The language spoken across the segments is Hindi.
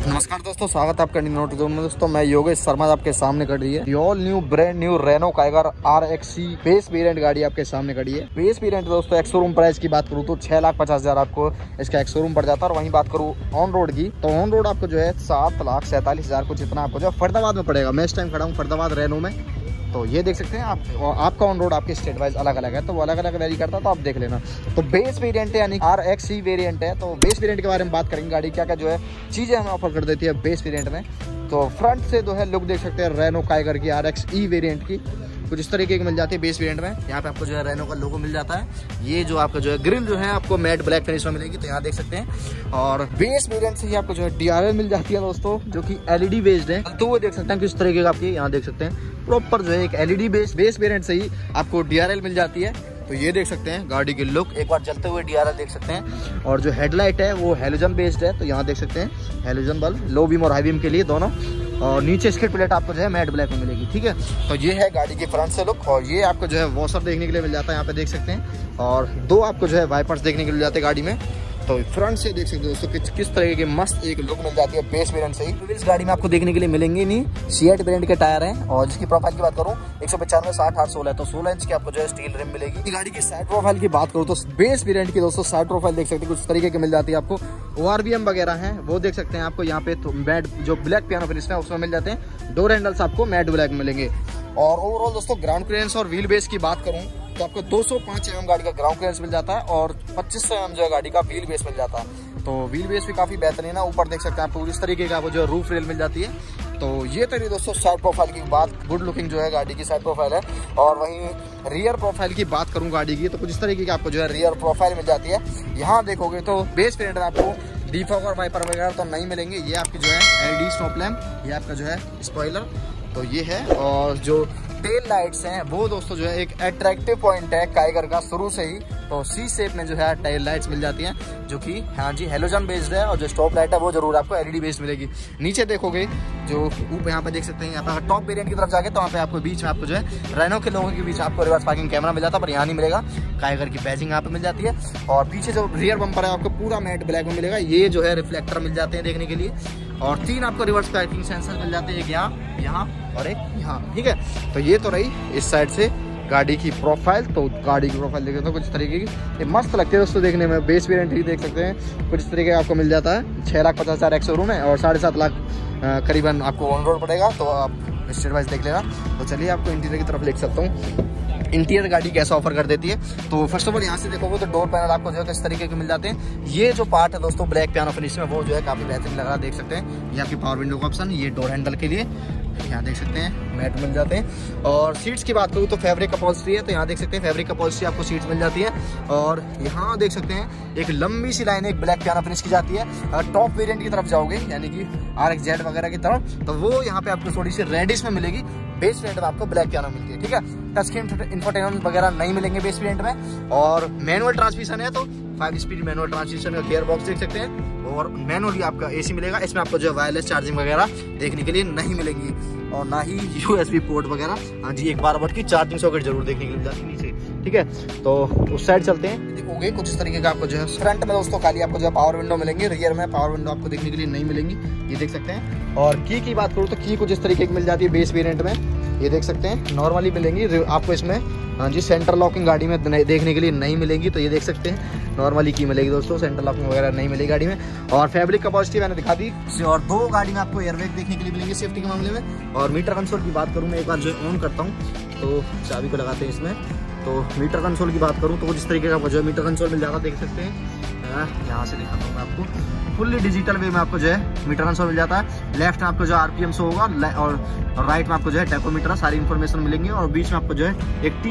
नमस्कार दोस्तों, स्वागत है आपका नोट जोन में। दोस्तों मैं योगेश शर्मा आपके सामने खड़ी है all new brand new Renault Kiger RXC base variant गाड़ी आपके सामने खड़ी है। बेस वेरिएंट दोस्तों एक्स शोरूम प्राइस की बात करूँ तो 6,50,000 आपको इसका एक्स शोरूम पड़ जाता है। और वहीं बात करूँ ऑन रोड की तो ऑन रोड आपको जो है 7,47,000 कुछ इतना आपको जो फरीदाबाद में पड़ेगा। मैं इस टाइम खड़ा हूँ फरीदाबाद रेनो में, तो ये देख सकते हैं आप। आपका ऑन रोड आपके स्टेट वाइज अलग अलग है, तो वो अलग अलग वेरी करता है, तो आप देख लेना। तो बेस वेरिएंट है यानी RXC वेरिएंट है। तो बेस वेरिएंट के बारे में बात करेंगे, गाड़ी क्या क्या जो है चीज़ें हमें ऑफर कर देती है बेस वेरिएंट में। तो फ्रंट से जो है लुक देख सकते हैं रेनो काइगर की RXE वेरिएंट की कुछ इस तरीके की मिल जाती है बेस वेरिएंट में। यहाँ पे आपको जो है रेनो का लोगो मिल जाता है। ये जो आपका जो है ग्रिल जो है आपको मैट ब्लैक फिनिश में मिलेगी, तो यहाँ देख सकते हैं। और बेस वेरिएंट से ही आपको जो है DRL मिल जाती है दोस्तों, जो कि LED बेस्ड है। तो वो देख सकते हैं किस तरीके का आपकी यहाँ देख सकते हैं प्रॉपर जो है एक LED बेस वेरिएंट से ही आपको DRL मिल जाती है। तो ये देख सकते हैं गाड़ी की लुक, एक बार चलते हुए DRL देख सकते हैं। और जो हेडलाइट है वो हेलोजन बेस्ड है, तो यहाँ देख सकते हैं हेलोजन बल्ब लो बीम और हाई बीम के लिए दोनों। और नीचे स्किड प्लेट आपको जो है मैट ब्लैक में मिलेगी, ठीक है। तो ये है गाड़ी की फ्रंट से लुक। और ये आपको जो है वॉशर देखने के लिए मिल जाता है, यहाँ पे देख सकते हैं। और दो आपको जो है वाइपर्स देखने के लिए मिल जाते हैं गाड़ी में। तो फ्रंट से देख सकते हो दोस्तों किस तरह की मस्त एक लुक मिल जाती है बेस वेरिएंट से ही। व्हील्स गाड़ी में आपको देखने के लिए मिलेंगे नहीं, सीएट ब्रांड के टायर हैं। और जिसकी प्रोफाइल की बात करूँ 195 60 8 16 है, तो 16 इंच की आपको जो है स्टील रिम मिलेगी। गाड़ी की साइड प्रोफाइल की बात करूँ तो बेस वेरिएंट की दोस्तों साइड प्रोफाइल देख सकते हैं कुछ तरीके की मिल जाती है आपको। ORVM वगैरह है वो देख सकते हैं आपको यहाँ पे। तो मैट जो ब्लैक पियानो फिनिश है उसमें मिल जाते हैं। डोर हैंडल्स आपको मैट ब्लैक मिलेंगे। और ओवरऑल दोस्तों ग्राउंड क्लियरेंस और व्हील बेस की बात करूँ तो आपको 205 mm गाड़ी का ग्राउंड क्लियरेंस मिल जाता है और 2500 mm जो है गाड़ी का व्हील बेस मिल जाता है। तो व्हील बेस भी काफी बेहतरीन है। ऊपर देख सकते हैं आपको इस तरीके का आपको जो रूफ रेल मिल जाती है। तो ये तरी दोस्तों साइड प्रोफाइल की बात, गुड लुकिंग जो है गाड़ी की साइड प्रोफाइल है। और वहीं रियर प्रोफाइल की बात करूँ गाड़ी की तो कुछ इस तरीके की आपको जो है रियर प्रोफाइल मिल जाती है। यहाँ देखोगे तो बेस वेरिएंट में आपको डिफॉगर वाइपर वगैरह तो नहीं मिलेंगे। ये आपकी जो है LED स्टॉप लैम्प, ये आपका जो है स्पॉइलर, तो ये है। और जो टेल लाइट्स हैं वो दोस्तों जो है एक अट्रैक्टिव पॉइंट है काइगर का शुरू से ही। तो C शेप में जो है टेल लाइट्स मिल जाती हैं, जो कि हाँ जी हेलोजन बेस्ड है। और जो स्टॉप लाइट है वो जरूर आपको LED बेस्ड मिलेगी। नीचे देखोगे जो ऊपर यहाँ पे देख सकते हैं, यहाँ पे टॉप वेरिएंट की तरफ जाके तो वहाँ पे आपको बीच में आपको जो है रेनो के लोगों के बीच आपको रिवर्स पार्किंग कैमरा मिल जाता है, पर यहाँ नहीं मिलेगा। काइगर की बैजिंग यहाँ पे मिल जाती है। और पीछे जो रियर बम्पर है आपको पूरा मैट ब्लैक में मिलेगा। ये जो है रिफ्लेक्टर मिल जाते हैं देखने के लिए। और 3 आपको रिवर्स पार्किंग सेंसर मिल जाते हैं, एक यहाँ और एक यहाँ, ठीक है। तो ये तो रही इस साइड से गाड़ी की प्रोफाइल। तो गाड़ी की प्रोफाइल देख सकते हो कुछ तरीके की, ये मस्त लगती है दोस्तों देखने में। बेस वेरिएंट ही देख सकते हैं कुछ तरीके का आपको मिल जाता है। 6,50,000 एक्स शोरूम है और 7.5 लाख करीबन आपको ऑन रोड पड़ेगा। तो आप स्टेट वाइज देख लेना। तो चलिए आपको इंटीरियर की तरफ लेके सकता हूँ इंटीरियर गाड़ी कैसा ऑफर कर देती है। तो फर्स्ट ऑफ ऑल यहाँ से देखोगे तो डोर पैनल आपको जो है किस तरीके के मिल जाते हैं। ये जो पार्ट है दोस्तों ब्लैक पियानो फिनिश में वो जो है काफी बेहतरीन लग रहा है, देख सकते हैं। ये आपकी पावर विंडो का ऑप्शन, ये डोर हैंडल के लिए यहाँ देख सकते हैं मैट मिल जाते हैं। और सीट्स की बात करूँ तो फैब्रिक अपॉल्स्ट्री है, तो यहाँ देख सकते हैं फैब्रिक अपॉल्स्ट्री आपको सीट्स मिल जाती है। और यहाँ देख सकते हैं एक लंबी सी लाइन एक ब्लैक पियानो फिनिश की जाती है। टॉप वेरिएंट की तरफ जाओगे यानी कि RXZ वगैरह की तरफ, तो वो यहाँ पे आपको थोड़ी सी रेडिश में मिलेगी। बेस वेरिएंट में आपको ब्लैक पियानो मिलती है, ठीक है। टच स्क्रीन इंफोटेनमेंट वगैरह नहीं मिलेंगे बेस वेरिएंट में। और मैनुअल ट्रांसमिशन है, तो 5 स्पीड मैनुअल ट्रांसमिशन का गियर बॉक्स देख सकते हैं। और मैनुअली आपका AC मिलेगा। इसमें आपको जो वायरलेस चार्जिंग वगैरह देखने के लिए नहीं मिलेंगी। और ना ही USB पोर्ट वगैरह। हाँ जी, एक 12 वाट की चार्जिंग सॉकेट जरूर देखने के लिए मिल जाती है नीचे, ठीक है। तो उस साइड चलते हैं, देखोगे कुछ इस तरीके का आपको जो है फ्रंट में दोस्तों खाली आपको जो है पावर विंडो मिलेंगे। रियर में पावर विंडो आपको देखने के लिए नहीं मिलेंगी, ये देख सकते हैं। और की बात करूँ तो की कुछ इस तरीके की मिल जाती है बेस वेरिएंट में, ये देख सकते हैं नॉर्मली मिलेंगी आपको इसमें। हाँ जी, सेंटर लॉकिंग गाड़ी में देखने के लिए नहीं मिलेगी, तो ये देख सकते हैं नॉर्मली की मिलेगी दोस्तों, सेंटर लॉकिंग वगैरह नहीं मिलेगी गाड़ी में। और फैब्रिक कैपेसिटी मैंने दिखा दी। और 2 गाड़ी में आपको एयरबैग देखने के लिए मिलेंगे सेफ्टी के मामले में। और मीटर कंसोल की बात करूँ मैं एक बार जो ऑन करता हूँ, तो चाबी को लगाते हैं इसमें। तो मीटर कंसोल की बात करूँ तो कुछ इस तरीके का जो है मीटर कंसोल मिल जाता है, देख सकते हैं। यहाँ से दिखाता हूँ मैं आपको, फुल्ली डिजिटल वे में आपको जो है मीटर कंसोल मिल जाता है। लेफ्ट में आपको जो RPM शो होगा और राइट में आपको जो है टैकोमीटर सारी इन्फॉर्मेशन मिलेंगी। और बीच में आपको जो है एक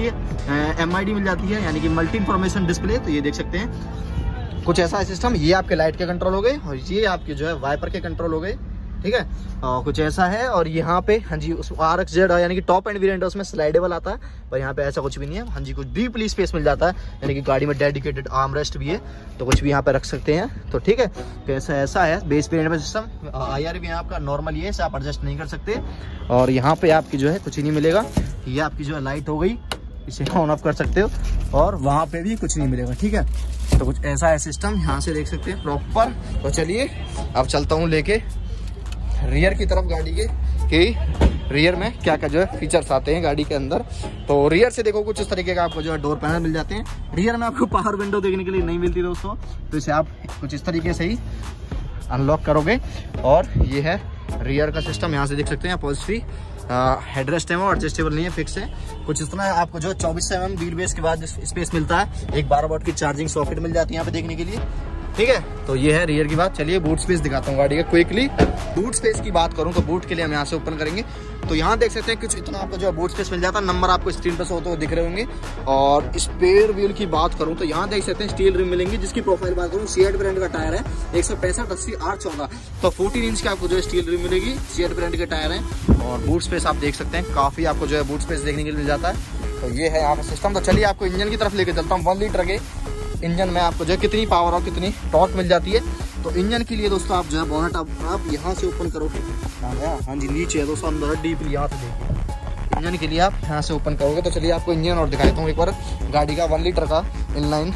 TFT MID मिल जाती है, यानी कि मल्टी इन्फॉर्मेशन डिस्प्ले। तो ये देख सकते हैं कुछ ऐसा है सिस्टम। ये आपके लाइट के कंट्रोल हो गए और ये आपके जो है वाइपर के कंट्रोल हो गए, ठीक है। कुछ ऐसा है। और यहाँ पे हाँ जी उस RXZ यानी कि टॉप एंड वेरिएंट है उसमें स्लाइडेबल आता है, पर यहाँ पे ऐसा कुछ भी नहीं है। हाँ जी, कुछ डीपली स्पेस मिल जाता है, यानी कि गाड़ी में डेडिकेटेड आर्म रेस्ट भी है, तो कुछ भी यहाँ पे रख सकते हैं। तो ठीक है, कैसा ऐसा है बेस वेरिएंट में सिस्टम। IR भी यहाँ आपका नॉर्मल ये है, आप एडजस्ट नहीं कर सकते। और यहाँ पे आपकी जो है कुछ ही नहीं मिलेगा। ये आपकी जो है लाइट हो गई, इसे ऑन ऑफ कर सकते हो और वहाँ पे भी कुछ नहीं मिलेगा, ठीक है। तो कुछ ऐसा है सिस्टम, यहाँ से देख सकते हैं प्रॉपर। तो चलिए अब चलता हूँ लेके रियर की तरफ गाड़ी के, कि रियर में क्या क्या जो है फीचर्स आते हैं गाड़ी के अंदर। तो रियर से देखो कुछ इस तरीके का आपको जो है डोर पैनल मिल जाते हैं। रियर में आपको पावर विंडो देखने के लिए नहीं मिलती दोस्तों, तो इसे आप कुछ इस तरीके से ही अनलॉक करोगे। और ये है रियर का सिस्टम, यहाँ से देख सकते हैं अपॉजिटरी हेडरेस्ट है वो एडजस्टेबल नहीं है, फिक्स है। कुछ इतना है, आपको जो 24 mm व्हील बेस के बाद स्पेस मिलता है। एक 12 वॉट की चार्जिंग सॉकेट मिल जाती है यहाँ पे देखने के लिए, ठीक है। तो ये है रियर की बात। चलिए बूट स्पेस दिखाता हूँ गाड़ी का क्विकली। बूट स्पेस की बात करूँ तो बूट के लिए हम यहाँ से ओपन करेंगे तो यहाँ देख सकते हैं कुछ इतना आपको जो है बूट स्पेस मिल जाता है। नंबर आपको स्क्रीन पर होते हुए दिख रहे होंगे। और स्पेयर व्हील की बात करूँ तो यहाँ देख सकते हैं स्टील रिम मिलेंगी, जिसकी प्रोफाइल बात करूँ सीएट ब्रांड का टायर है 165/80/814। तो 14 इंच की आपको जो है स्टील रिम मिलेगी, सीएट ब्रांड के टायर है। और बूट स्पेस आप देख सकते हैं काफी आपको जो है बूट स्पेस देखने के लिए मिल जाता है। तो ये है यहाँ पे सिस्टम। तो चलिए आपको इंजन की तरफ लेके चलता हूँ। 1 लीटर के इंजन में आपको जो है कितनी पावर और कितनी टॉर्क मिल जाती है। तो इंजन के लिए दोस्तों आप जो है बोनट आप यहाँ से ओपन करोगे, हाँ जी नीचे है दोस्तों, अंदर डीपली यहाँ से देखिए। इंजन के लिए आप यहाँ से ओपन करोगे। तो चलिए आपको इंजन और दिखाता हूँ एक बार गाड़ी का 1 लीटर का इनलाइन।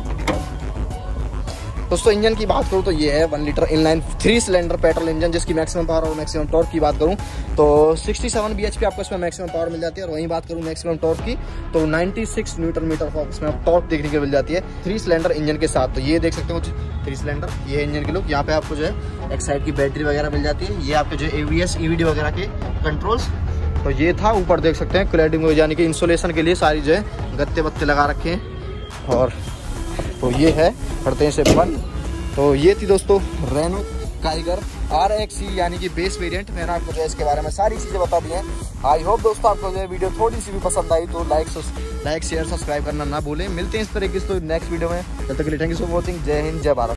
दोस्तों इंजन की बात करूँ तो ये है 1 litre inline 3 cylinder petrol engine, जिसकी मैक्सिमम पावर और मैक्सिमम टॉर्क की बात करूँ तो 67 bhp आपको इसमें मैक्सिमम पावर मिल जाती है। और वहीं बात करूँ मैक्सिमम टॉर्क की तो 96 न्यूटन मीटर इसमें टॉर्क देखने को मिल जाती है 3 सिलेंडर इंजन के साथ। तो ये देख सकते हो 3 सिलेंडर, ये है इंजन के लुक। यहाँ पे आपको जो है एक साइड की बैटरी वगैरह मिल जाती है। ये आपके जो ABS EVD वगैरह के कंट्रोल्स। तो ये था, ऊपर देख सकते हैं क्लैडिंग हो जाने की इंसुलेशन के लिए सारी जो है गत्ते बत्ते लगा रखे हैं। और तो ये है, करते हैं इसे बंद। तो ये थी दोस्तों रेनो काइगर RXE यानी कि बेस वेरिएंट। मैंने आपको जो है इसके बारे में सारी चीज़ें बता दी हैं। आई होप दोस्तों आपको जो है वीडियो थोड़ी सी भी पसंद आई तो लाइक शेयर सब्सक्राइब करना ना भूलें। मिलते हैं इस तरीके से तो नेक्स्ट वीडियो में। तब तक के लिए थैंक यू फॉर वॉचिंग। जय हिंद जय भारत।